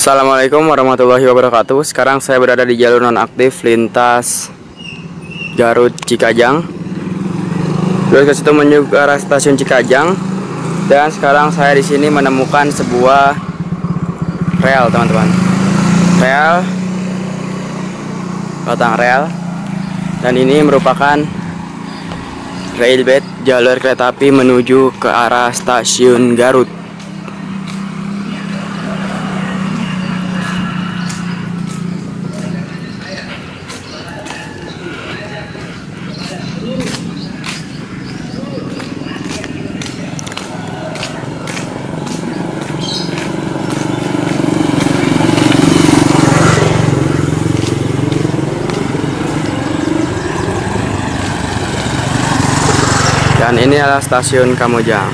Assalamualaikum warahmatullahi wabarakatuh. Sekarang saya berada di jalur nonaktif lintas Garut Cikajang. Terus ke situ menuju ke arah stasiun Cikajang. Dan sekarang saya di sini menemukan sebuah rel, teman-teman. Batang rel. Dan ini merupakan railbed jalur kereta api menuju ke arah stasiun Garut. Dan ini adalah stasiun Kamojang.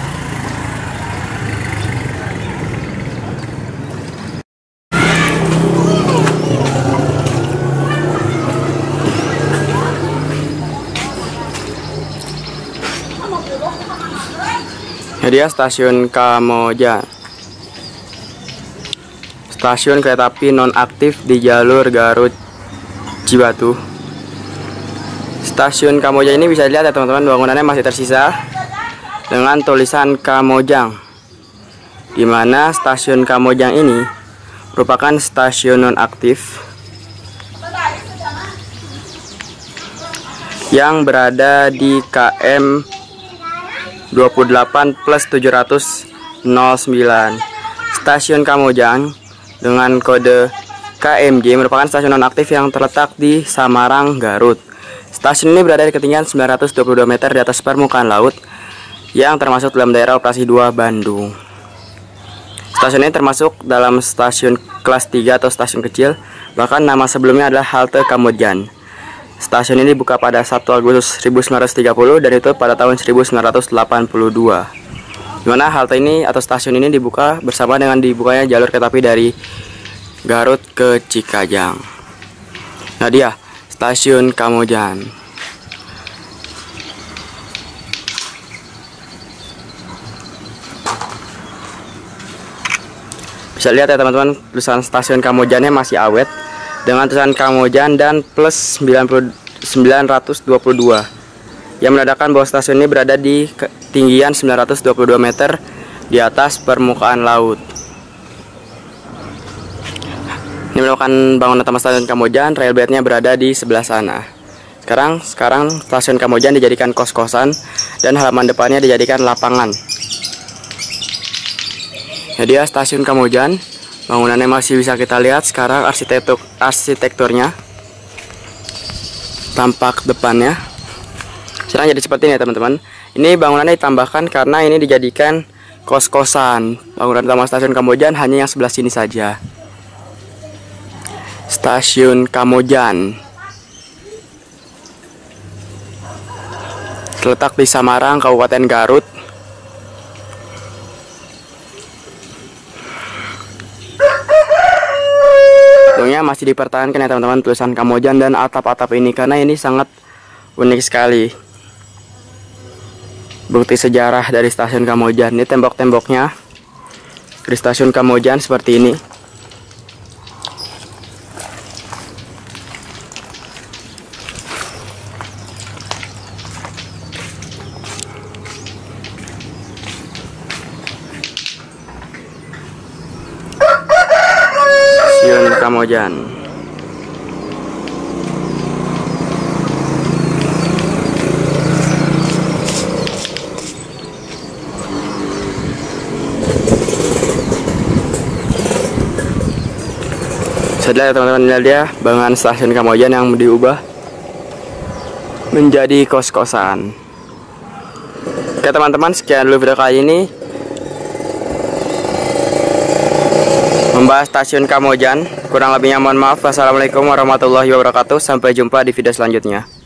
Jadi ya, stasiun Kamojang. Stasiun kereta api nonaktif di jalur Garut Cibatu. Stasiun Kamojang ini bisa dilihat ya teman-teman, bangunannya masih tersisa dengan tulisan Kamojang, dimana stasiun Kamojang ini merupakan stasiun nonaktif yang berada di KM 28+709. Stasiun Kamojang dengan kode KMJ merupakan stasiun nonaktif yang terletak di Samarang, Garut. Stasiun ini berada di ketinggian 922 meter di atas permukaan laut yang termasuk dalam daerah operasi 2 Bandung. Stasiun ini termasuk dalam stasiun kelas 3 atau stasiun kecil, bahkan nama sebelumnya adalah halte Kamojang. Stasiun ini dibuka pada 1 Agustus 1930 dan itu pada tahun 1982. Dimana halte ini atau stasiun ini dibuka bersama dengan dibukanya jalur kereta api dari Garut ke Cikajang. Nah dia stasiun Kamojang. Bisa lihat ya teman-teman, tulisan stasiun Kamojangnya masih awet dengan tulisan Kamojang dan plus 922 yang menandakan bahwa stasiun ini berada di ketinggian 922 meter di atas permukaan laut. Ini merupakan bangunan utama stasiun Kamojang, railbednya berada di sebelah sana. Sekarang stasiun Kamojang dijadikan kos-kosan dan halaman depannya dijadikan lapangan. Jadi ya stasiun Kamojang, bangunannya masih bisa kita lihat sekarang, arsitekturnya, tampak depannya. Sekarang jadi seperti ini ya teman-teman. Ini bangunannya ditambahkan karena ini dijadikan kos-kosan. Bangunan utama stasiun Kamojang hanya yang sebelah sini saja. Stasiun Kamojang terletak di Samarang, Kabupaten Garut. Tentunya masih dipertahankan ya teman-teman tulisan Kamojang dan atap-atap ini karena ini sangat unik sekali. Bukti sejarah dari stasiun Kamojang. Ini tembok-temboknya di stasiun Kamojang seperti ini. Stasiun Kamojang. Setelah teman-teman lihat ya bangunan stasiun Kamojang yang diubah menjadi kos-kosan. Oke teman-teman, sekian dulu video kali ini membahas stasiun Kamojang. Kurang lebihnya mohon maaf. Wassalamualaikum warahmatullahi wabarakatuh. Sampai jumpa di video selanjutnya.